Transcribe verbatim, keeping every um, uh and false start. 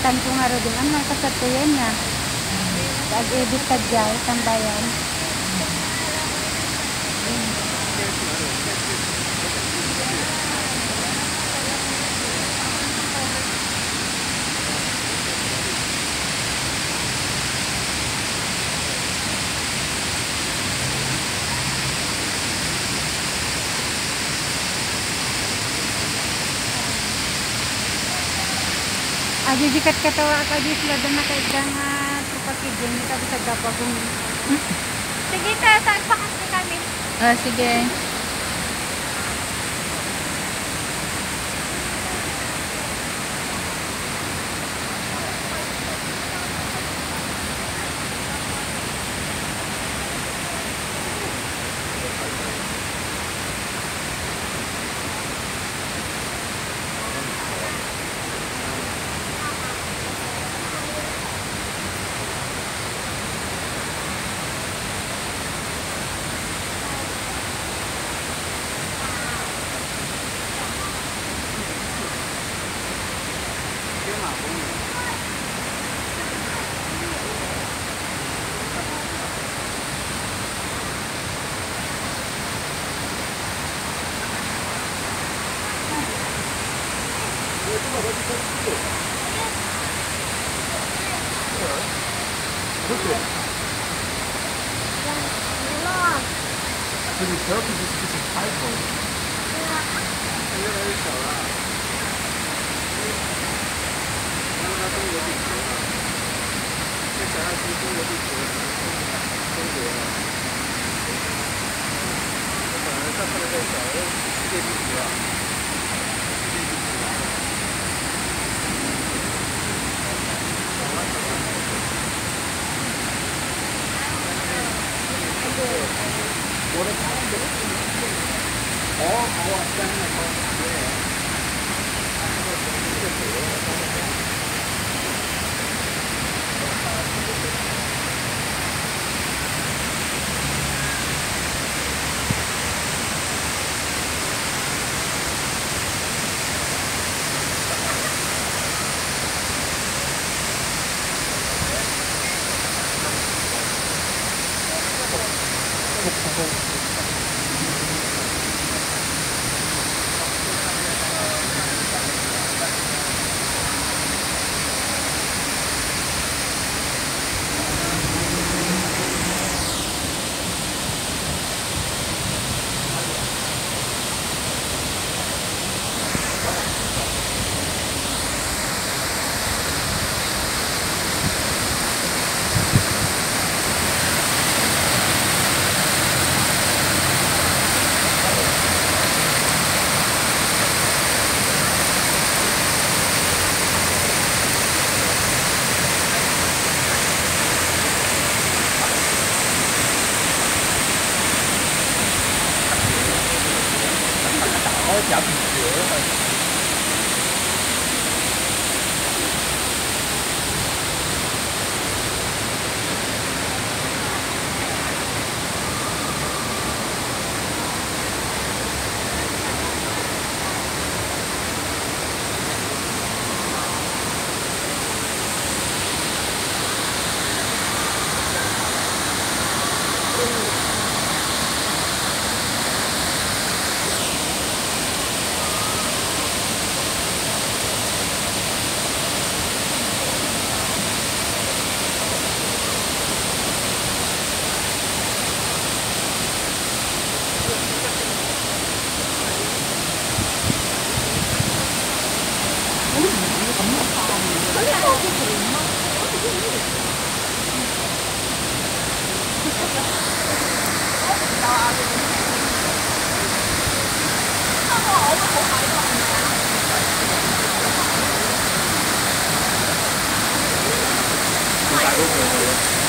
editan ko nga rin. Ano, kasat ko yan ya. Nag-edit ka dyan, tambayan. Adi dikat katawa ka di sila doon nakaigangat kapakigin kita bisa gapa kung Sige ta, saan pa kasi kami? ah sige. 这里主要就是就是开口。越来越小了。因为它中国地图了，再想下去中国地图中国了。我本来上面在小，世界地图啊。世界地图啊。我的卡没哦，好啊，真的好，对。夹饼折了。大都可以。